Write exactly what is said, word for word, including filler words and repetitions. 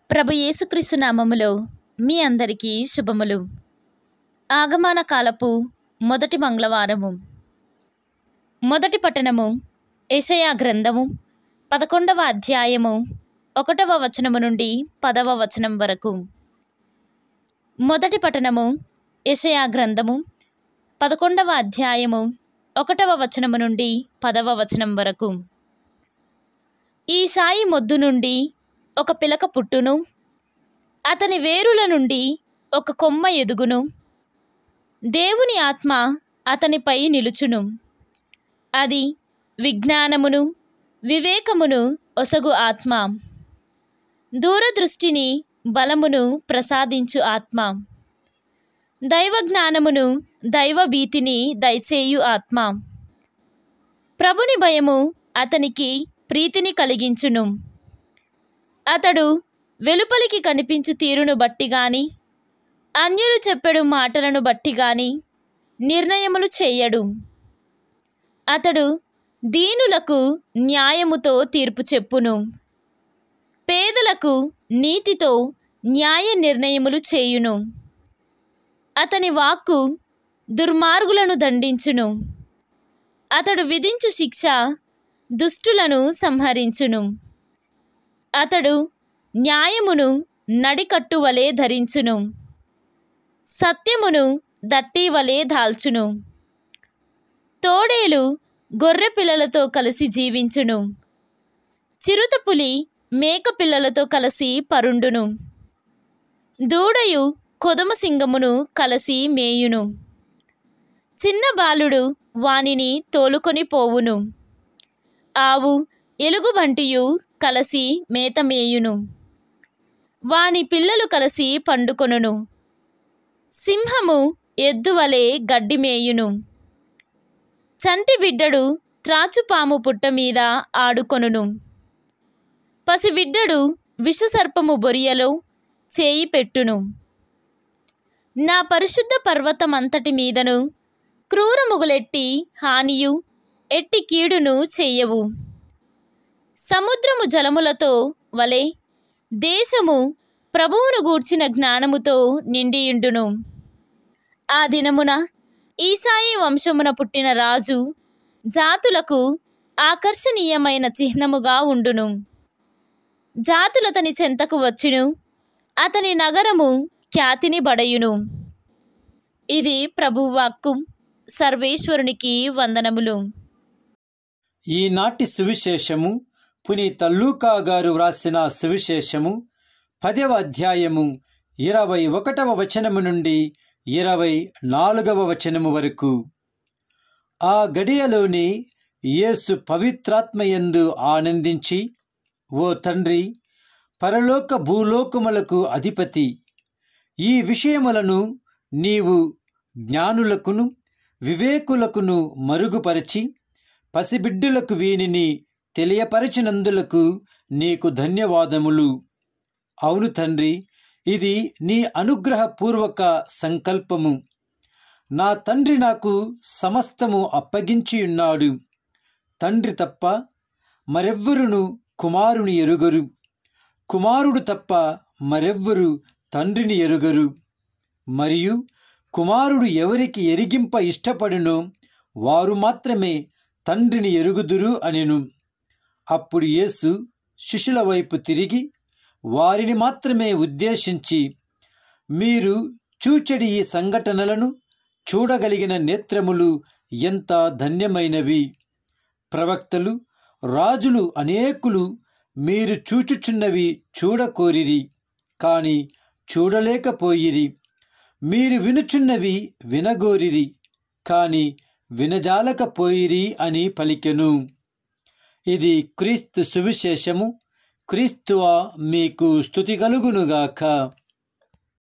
ప్రభు యేసుక్రీస్తు నామములో మీ అందరికీ శుభములు. ఆగమన కాలపు మొదటి మంగళవారము. మొదటి పట్టణము యెషయా గ్రంథము పదకొండవ అధ్యాయము ఒకటవ వచనము నుండి పదవ వచనం వరకు. మొదటి పట్టణము యెషయా గ్రంథము పదకొండవ అధ్యాయము ఒకటవ వచనము నుండి పదవ వచనం వరకు. ఈ సాయి మొద్దు నుండి ఒక పిలక పుట్టును, అతని వేరుల నుండి ఒక కొమ్మ ఎదుగును. దేవుని ఆత్మ అతనిపై నిలుచును. అది విజ్ఞానమును వివేకమును ఒసగు ఆత్మ, దూరదృష్టిని బలమును ప్రసాదించు ఆత్మ, దైవజ్ఞానమును దైవభీతిని దయచేయు ఆత్మ. ప్రభుని భయము అతనికి ప్రీతిని కలిగించును. అతడు వెలుపలికి కనిపించు తీరును బట్టి గాని అన్యులు చెప్పెడు మాటలను బట్టి గాని నిర్ణయములు చేయడు. అతడు దీనులకు న్యాయముతో తీర్పు చెప్పును, పేదలకు నీతితో న్యాయ నిర్ణయములు చేయును. అతని వాక్కు దుర్మార్గులను దండించును. అతడు విధించు శిక్ష దుష్టులను సంహరించును. అతడు న్యాయమును నడికట్టు వలె ధరించును, సత్యమును దట్టి వలె దాల్చును. తోడేలు గొర్రె పిల్లలతో కలిసి జీవించును. చిరుతపులి మేక పిల్లలతో కలిసి పరుండును. దూడయు కొదమ సింగమును కలిసి మేయును. చిన్న బాలుడు వానిని తోలుకొని పోవును. ఆవు ఎలుగుబంటియు కలిసి మేత మేయును. వాని పిల్లలు కలిసి పండుకొనును. సింహము ఎద్దువలే గడ్డి మేయును. చంటి బిడ్డడు త్రాచుపాము పుట్ట మీద ఆడుకొనును. పసిబిడ్డడు విషసర్పము బొరియలో చేయి పెట్టును. నా పరిశుద్ధ పర్వతమంతటి మీదను క్రూరముగులెట్టి హానియు ఎట్టి కీడును చెయ్యవు. సముద్రము జలములతో వలె దేశము ప్రభువును గూర్చిన జ్ఞానముతో నిండియుండును. ఆ దినమున ఈసాయి వంశమున పుట్టిన రాజు జాతులకు ఆకర్షణీయమైన చిహ్నముగా ఉండును. జాతులతని చెంతకు వచ్చును. అతని నగరము ఖ్యాతిని బడయును. ఇది ప్రభువాక్కు. సర్వేశ్వరునికి వందనములు. ఈనాటి సువిశేషము పునీత లూకా గారు వ్రాసిన సువిశేషము పదవ అధ్యాయము ఇరవై ఒకటవ వచనము నుండి ఇరవై నాలుగవ వచనము వరకు. ఆ గడియలోని యేసు పవిత్రాత్మయందు ఆనందించి, ఓ తండ్రి, పరలోక భూలోకములకు అధిపతి, ఈ విషయములను నీవు జ్ఞానులకును వివేకులకును మరుగుపరచి పసిబిడ్డులకు వీనిని తెలియపరచినందులకు నీకు ధన్యవాదములు. అవును తండ్రి, ఇది నీ అనుగ్రహపూర్వక సంకల్పము. నా తండ్రి నాకు సమస్తము అప్పగించియున్నాడు. తండ్రి తప్ప మరెవ్వరును కుమారుని ఎరుగరు, కుమారుడు తప్ప మరెవ్వరు తండ్రిని ఎరుగరు. మరియు కుమారుడు ఎవరికి ఎరిగింప ఇష్టపడునో వారు మాత్రమే తండ్రిని ఎరుగుదురు అనెను. అప్పుడు యేసు శిష్యుల వైపు తిరిగి వారిని మాత్రమే ఉద్దేశించి, మీరు చూచెడి ఈ సంఘటనలను చూడగలిగిన నేత్రములు ఎంత ధన్యమైనవి. ప్రవక్తలు రాజులు అనేకులు మీరు చూచుచున్నవి చూడకోరిరి, కాని చూడలేకపోయిరి. మీరు వినుచున్నవి వినగోరిరి, కాని వినజాలకపోయిరి అని పలికెను. ఇది క్రీస్తు సువిశేషము. క్రీస్తువా మీకు స్తుతి కలుగునుగాక.